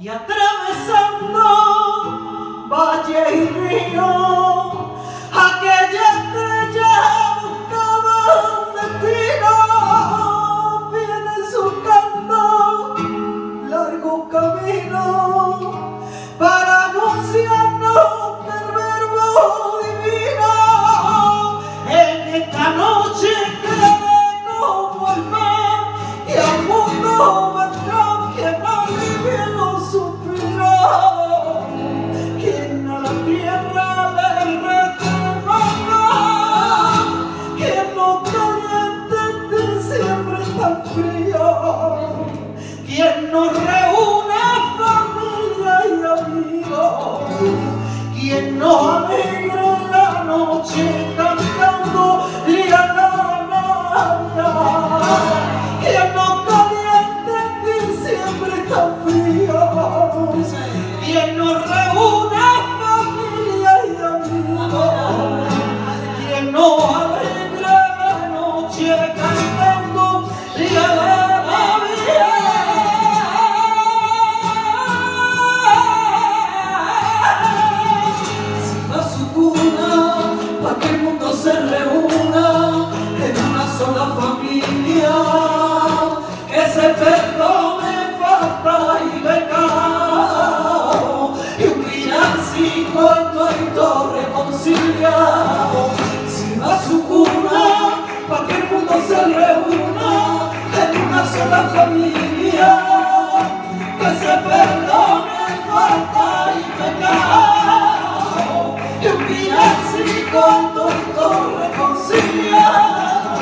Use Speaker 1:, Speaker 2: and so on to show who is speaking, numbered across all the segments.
Speaker 1: y atravesando valle y río, aquella estrella buscaba un destino, viene surcando largo camino para anunciarnos que el verbo divino en esta noche cree como el mar y al mundo vendrá quien alivie los suspiros, quien a la tierra le retremanda, quien no caliente en diciembre tan frío, quien nos reúne familia y amigos, quien nos alegra la noche cantando la quien nos caliente en diciembre tan frío, quien nos reúne familia y amigos, quien nos alegra la noche cantando la para que el mundo se reúna en una sola familia, que se perdone falta y pecado, y un villancico en todo reconciliado. Si va a su cuna, para que el mundo se reúna en una sola familia, que se perdone falta y pecado, y un villancico en todo reconciliado.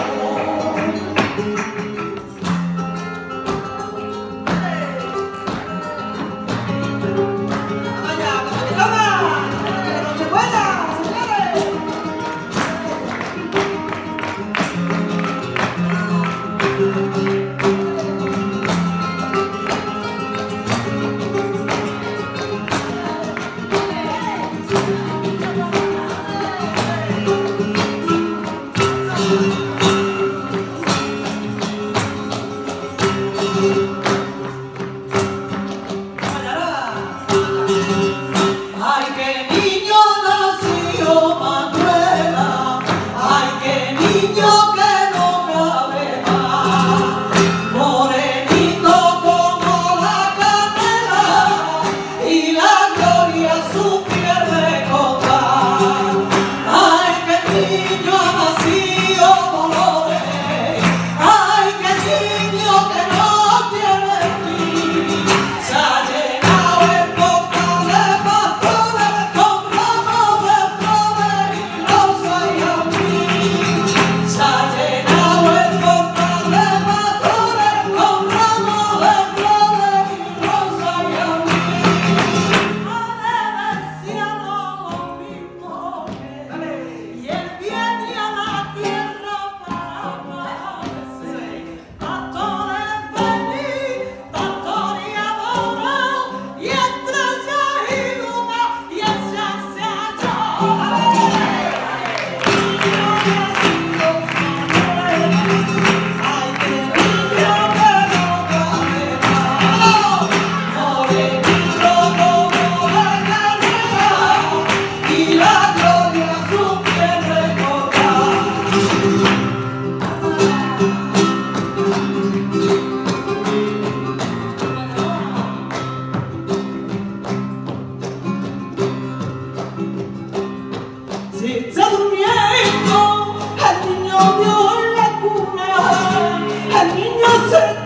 Speaker 1: Está durmiendo el niño Dios en la cuna, el niño se